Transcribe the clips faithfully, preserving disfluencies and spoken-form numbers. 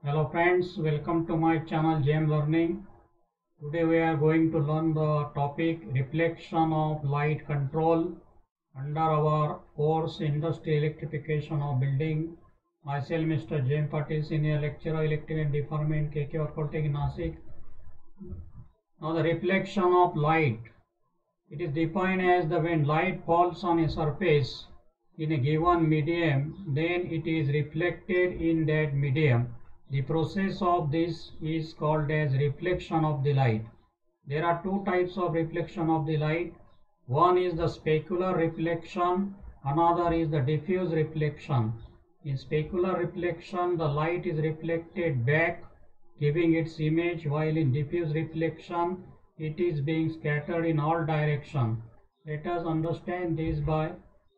Hello friends, welcome to my channel J M Learning. Today we are going to learn the topic reflection of light control under our course Industrial Electrification of Building. Myself Mister J M Patil, Senior Lecturer Electrical Department, K K R Polytechnic, Nasik. Now the reflection of light. It is defined as the when light falls on a surface in a given medium, then it is reflected in that medium. The process of this is called as reflection of the light. There are two types of reflection of the light. One is the specular reflection, another is the diffuse reflection. In specular reflection, the light is reflected back, giving its image, while in diffuse reflection, it is being scattered in all directions. Let us understand this by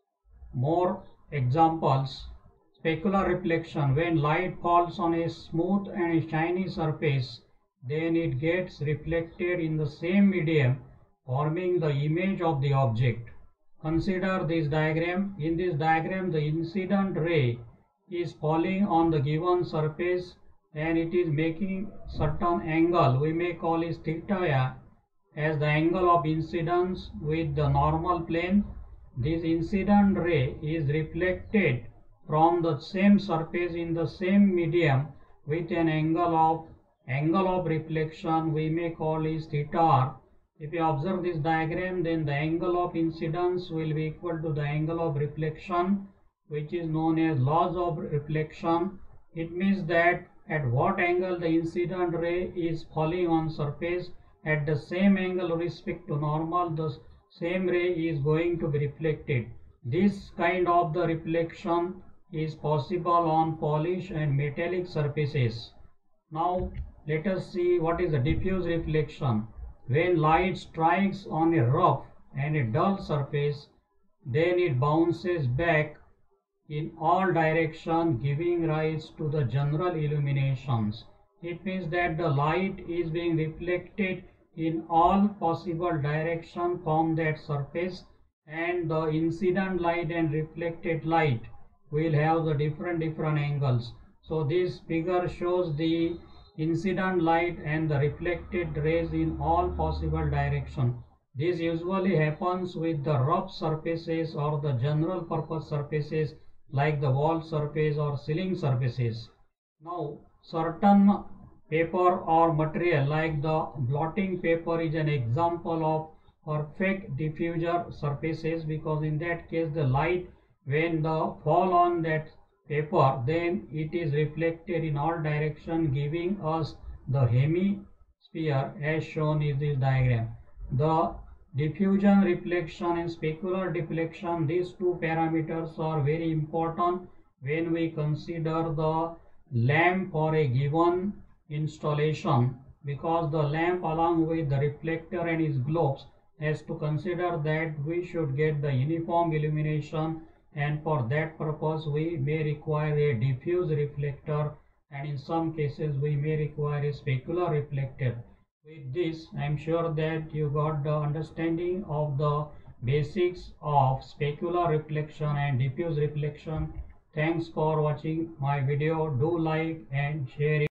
more examples. Specular reflection: when light falls on a smooth and shiny surface, then it gets reflected in the same medium, forming the image of the object. Consider this diagram. In this diagram, the incident ray is falling on the given surface and it is making certain angle. We may call it theta as the angle of incidence with the normal plane. This incident ray is reflected from the same surface in the same medium with an angle of angle of reflection we may call is theta r. If you observe this diagram, then the angle of incidence will be equal to the angle of reflection, which is known as laws of reflection. It means that at what angle the incident ray is falling on surface, at the same angle with respect to normal, the same ray is going to be reflected. This kind of the reflection is possible on polished and metallic surfaces. Now let us see what is the diffuse reflection. When light strikes on a rough and a dull surface, then it bounces back in all directions, giving rise to the general illuminations. It means that the light is being reflected in all possible directions from that surface, and the incident light and reflected light will have the different different angles. So this figure shows the incident light and the reflected rays in all possible directions. This usually happens with the rough surfaces or the general purpose surfaces like the wall surface or ceiling surfaces. Now certain paper or material like the blotting paper is an example of perfect diffuser surfaces, because in that case the light when the fall on that paper, then it is reflected in all directions, giving us the hemisphere as shown in this diagram. The diffusion reflection and specular deflection, these two parameters are very important when we consider the lamp for a given installation, because the lamp along with the reflector and its globes has to consider that we should get the uniform illumination, and for that purpose we may require a diffuse reflector, and in some cases we may require a specular reflector. With this, I am sure that you got the understanding of the basics of specular reflection and diffuse reflection. Thanks for watching my video. Do like and share it.